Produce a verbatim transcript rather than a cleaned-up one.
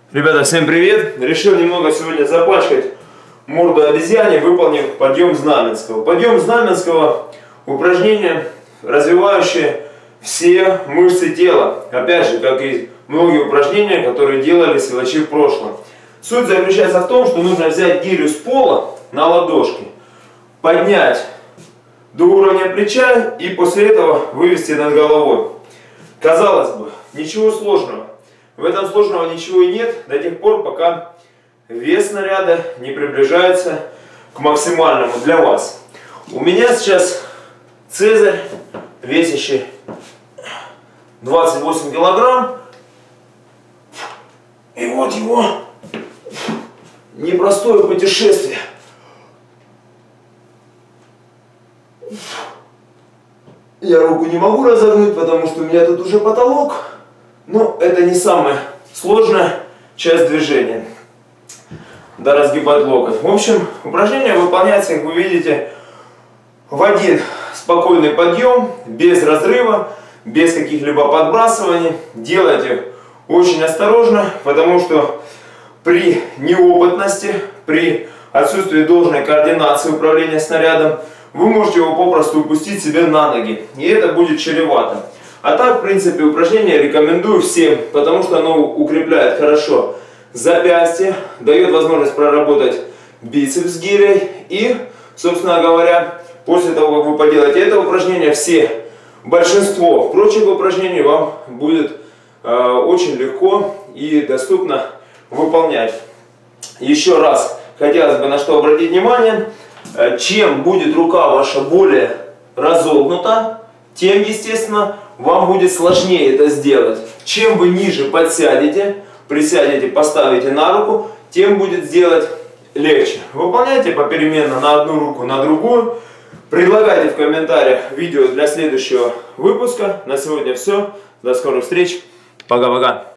Ребята, всем привет! Решил немного сегодня запачкать морду обезьяне, выполнив подъем Знаменского. Подъем Знаменского – упражнение, развивающее все мышцы тела. Опять же, как и многие упражнения, которые делали силачи в прошлом. Суть заключается в том, что нужно взять гирю с пола на ладошки, поднять до уровня плеча и после этого вывести над головой. Казалось бы, ничего сложного. В этом сложного ничего и нет до тех пор, пока вес снаряда не приближается к максимальному для вас. У меня сейчас Цезарь, весящий двадцать восемь килограмм. И вот его непростое путешествие. Я руку не могу разогнуть, потому что у меня тут уже потолок. Но это не самая сложная часть движения. Да, разгибать локоть. В общем, упражнение выполняется, как вы видите, в один спокойный подъем, без разрыва, без каких-либо подбрасываний. Делайте очень осторожно, потому что при неопытности, при отсутствии должной координации управления снарядом, вы можете его попросту упустить себе на ноги. И это будет чревато. А так, в принципе, упражнение рекомендую всем, потому что оно укрепляет хорошо запястье, дает возможность проработать бицепс с гирей. И, собственно говоря, после того, как вы поделаете это упражнение, все, большинство прочих упражнений вам будет э, очень легко и доступно выполнять. Еще раз хотелось бы на что обратить внимание. Чем будет рука ваша более разогнута, тем, естественно, вам будет сложнее это сделать. Чем вы ниже подсядете, присядете, поставите на руку, тем будет сделать легче. Выполняйте попеременно на одну руку, на другую. Предлагайте в комментариях видео для следующего выпуска. На сегодня все. До скорых встреч. Пока-пока.